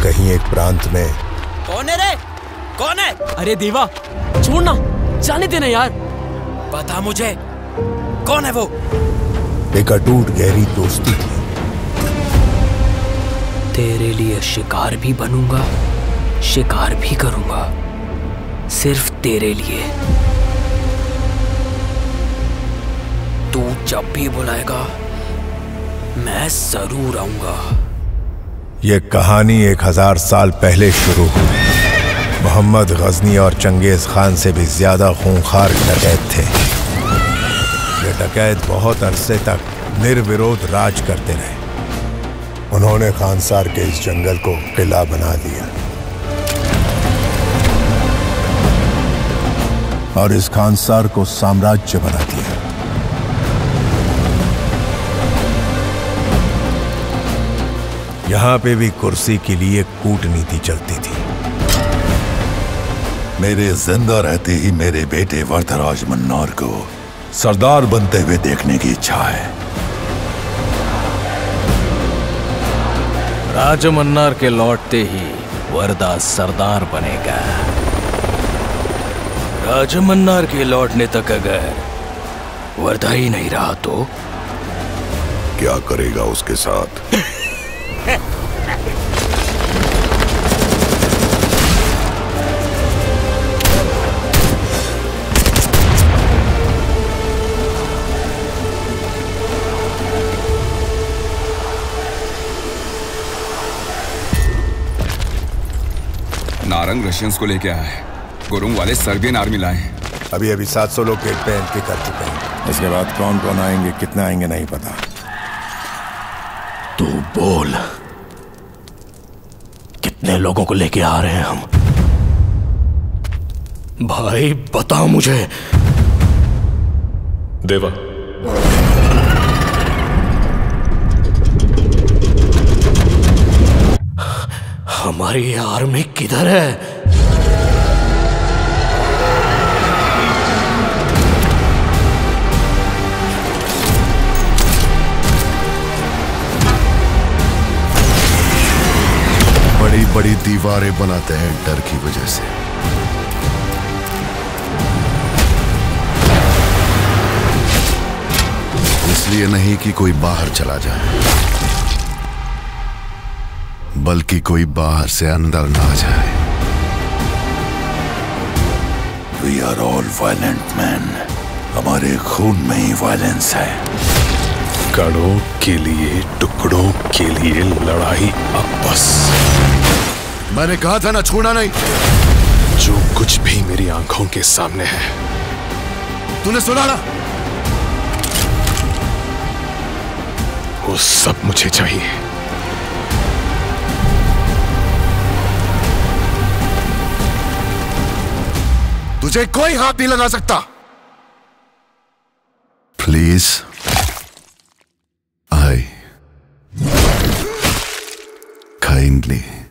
कहीं एक प्रांत में। कौन है रे? कौन है? अरे देवा, छोड़ना, जाने देना यार। बता मुझे, कौन है वो? एक अटूट गहरी दोस्ती थी। तेरे लिए शिकार भी बनूंगा, शिकार भी करूंगा, सिर्फ तेरे लिए। तू जब भी बुलाएगा मैं जरूर आऊंगा। ये कहानी 1000 साल पहले शुरू हुई। मोहम्मद गजनी और चंगेज खान से भी ज्यादा खूंखार डकैत थे। ये डकैत बहुत अरसे तक निर्विरोध राज करते रहे। उन्होंने खानसार के इस जंगल को किला बना दिया और इस खानसार को साम्राज्य बना दिया। यहां पे भी कुर्सी के लिए कूटनीति चलती थी। मेरे जिंदा रहते ही मेरे बेटे वरदराज मन्नार को सरदार बनते हुए देखने की इच्छा है। राजमन्नार के लौटते ही वरदा सरदार बनेगा। राजमन्नार के लौटने तक अगर वरदा ही नहीं रहा तो क्या करेगा उसके साथ? नारंग रशियंस को लेके आया है। गुरुंग वाले सर्बियन आर्मी लाए हैं। अभी 700 लोग गेट पे एंट्री कर चुके हैं। इसके बाद कौन कौन आएंगे, कितने आएंगे नहीं पता। तू बोल, कितने लोगों को लेके आ रहे हैं हम? भाई बता मुझे। देवा, हमारी आर्मी किधर है? बड़ी बड़ी दीवारें बनाते हैं डर की वजह से। इसलिए नहीं कि कोई बाहर चला जाए, बल्कि कोई बाहर से अंदर ना जाए। We are all violent men. हमारे खून में ही वायलेंस है। कड़ों के लिए, टुकड़ों के लिए लड़ाई अब बस। मैंने कहा था ना, छूना नहीं। जो कुछ भी मेरी आंखों के सामने है, तूने सुना ना? वो सब मुझे चाहिए। तुझे कोई हाथ नहीं लगा सकता। Please, I kindly